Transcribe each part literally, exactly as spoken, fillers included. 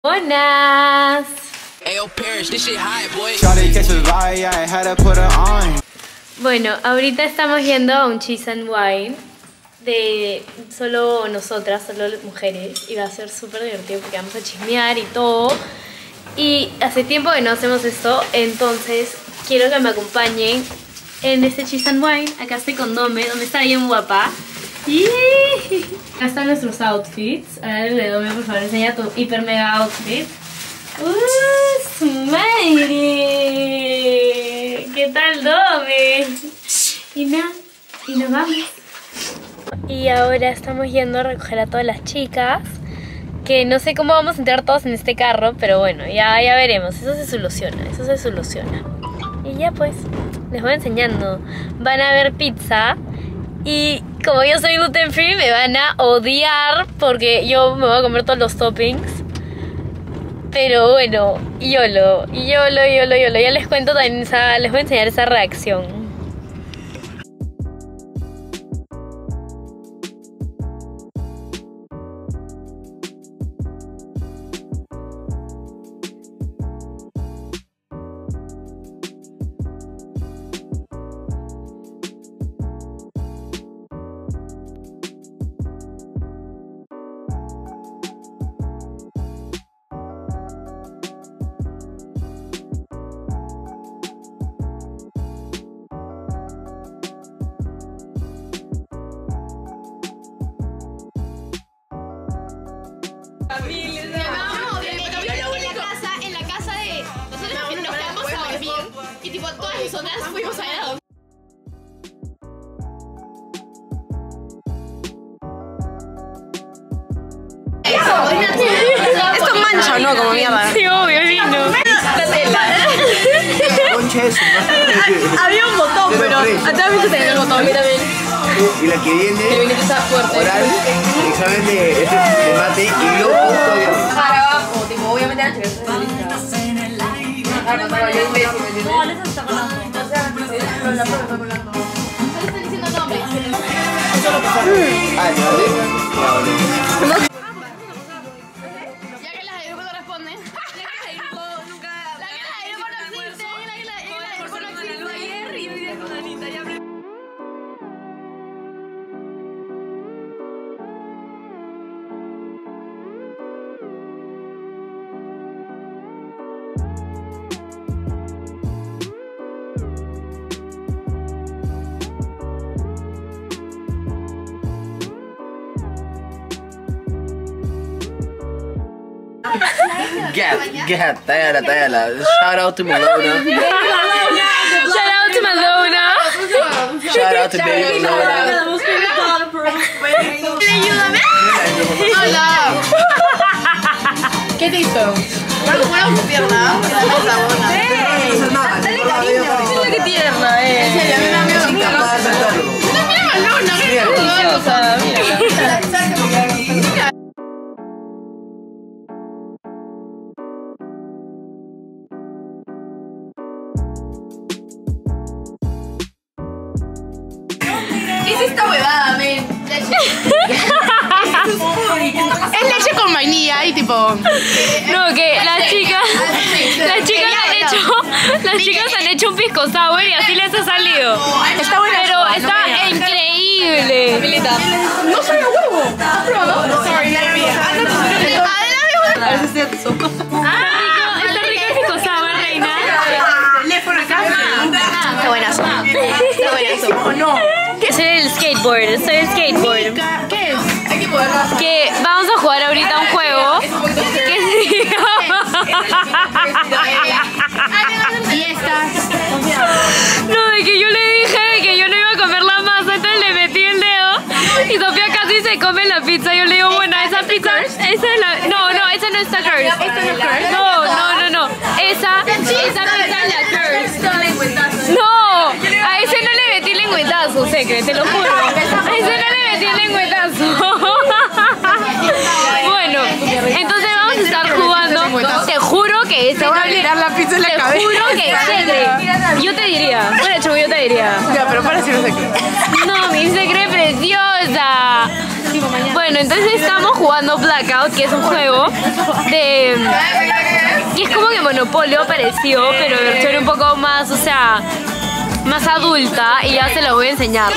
Buenas. Bueno, ahorita estamos yendo a un cheese and wine de solo nosotras, solo mujeres, y va a ser súper divertido porque vamos a chismear y todo. Y hace tiempo que no hacemos esto, entonces quiero que me acompañen en este cheese and wine. Acá estoy con Dome, Dome está bien guapa. Y acá están nuestros outfits. A ver, Dome, por favor, enseña tu hiper mega outfit. ¡Uh, Smiley! ¿Qué tal, Dome? Y nada, y nos vamos. Y ahora estamos yendo a recoger a todas las chicas, que no sé cómo vamos a entrar todos en este carro, pero bueno, ya, ya veremos. Eso se soluciona, eso se soluciona. Y ya pues, les voy enseñando. Van a ver pizza. Y como yo soy gluten free, me van a odiar porque yo me voy a comer todos los toppings. Pero bueno, YOLO, YOLO, YOLO, YOLO. Ya les cuento también esa, les voy a enseñar esa reacción. Y tipo, todas nosotras fuimos a ir a dormir. Esto mancha, ¿no? Como mierda. Sí, obvio, vino. Había un botón, pero atrás viste tener el botón, a mí también. Y la que viene, que viene que está fuerte. Oral, examen de, este, de mate y luego todavía. Para abajo, tipo, obviamente la chica está lista. Ah, no, no, yo imbécil, ¿me entiendes? No, Alexa está colando. O sea, pero la prueba está colando. Solo estoy diciendo nombres. Eso lo pasaron. Ah, ¿no? Ya que las de grupo no responden. La que las de grupo nunca... La que las de grupo no existe. La que las de grupo no existe. Ayer y hoy día con Anita. Ya aprendí. Get, get, tállala, tállala. Shout out to Malona. Shout out to Malona. Shout out to Baby Malona. ¡Ayúdame! ¡Hola! ¿Qué te hizo? ¿Cuál fue tu pierna? Dale cariño. Mira qué tierna, eh. En serio, a mí me da miedo. Incapaz de hacerlo. ¡Mira Malona! ¡Mira! ¿Qué es esta huevada, men? Leche. Es leche con vainilla y tipo... No, que las chicas, las chicas han hecho, las chicas han hecho un pisco sour y así les ha salido. Está buena. Pero está increíble. No sabe a huevo. ¿Has probado? No, sorry, la mía. A ver si estoy a tu sopa. Ah, está rico el pisco sour, reina. Teléfono acá. Está buenazo. Está buenazo. ¿O no? Soy el skateboard, soy el skateboard. ¿Qué es? Hay que poderlo. Que vamos a jugar ahorita un juego que se llama... Y estas. No, de que yo le dije que yo no iba a comer la masa, entonces le metí el dedo y Sofía casi se come la pizza. Yo le digo, bueno, esa pizza, esa es la... No, no, esa no está curse. ¿Esta no es curse? No, no, no, no. Esa, esa pizza es la curse. No, a ese no le metí lengüetazo, Secre, te lo juro. A ese no le metí lengüetazo. Bueno, entonces vamos a estar jugando. Te juro que ese Te voy a tirar la pizza en la te cabeza. juro que Secre. Yo te diría, fuera chulo, yo te diría. Ya, pero para si no se cree. No, mi Secre preciosa. Bueno, entonces estamos jugando Blackout, que es un juego de... Y es como que Monopolio parecido, pero versión un poco más, o sea, más adulta, y ya se lo voy a enseñar.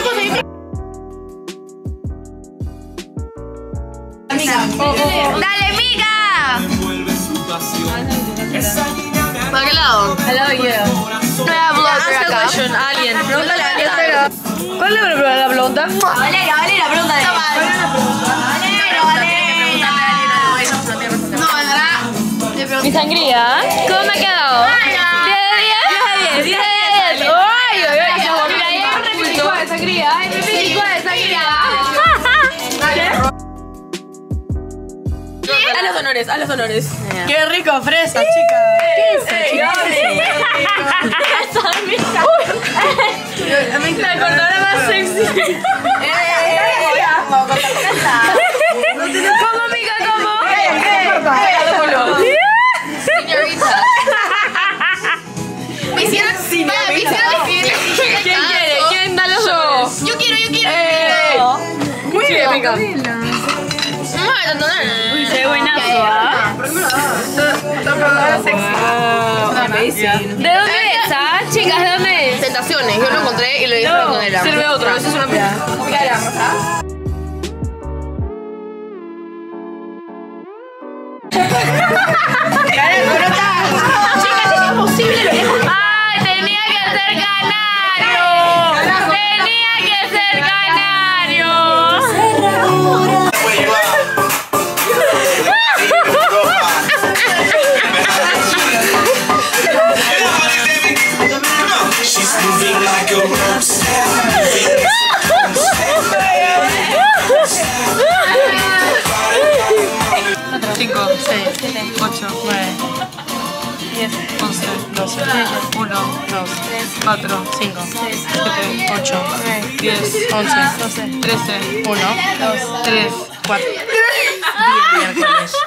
¡Dale, miga! ¿Para qué lado? Al lado quiero. No era blogger acá. Alguien. Pregúntale a alguien. ¿Cuál es la pregunta? Valera, Valera, pregúntale. Valera, Valera. No, vendrá. Mi sangría. ¿Cómo me ha quedado? diez de diez. diez de diez. ¡Ay, ay, ay! Mira, ya es repetico de sangría. Es repetico de sangría. A los honores, a los honores. Qué rico, fresa, chica. ¿Qué es eso, chicos? La cortadora más sexy. ¿Cómo, amiga? ¿Cómo? Señorita. Me hicieron... Me hicieron escribir. ¿Quién quiere? ¿Quién da los ojos? Yo quiero, yo quiero. Muy bien, amiga. No, no, no. Uy, se ve buenazo, ¿ah? ¿De dónde es, ah? Chicas, ¿de dónde es? Tentaciones, yo lo encontré y lo dije No, dónde era. Sirve otro, eso es una pizza. Chicas, es imposible. ¡Ay, tenía que ser canario! ¡Tenía que ser canario! She's moving like a rock star. cinco, seis, ocho, nueve, diez, once, doce, uno, dos, cuatro, cinco, siete, ocho, diez, once, trece, uno, dos, tres, cuatro. Día miércoles.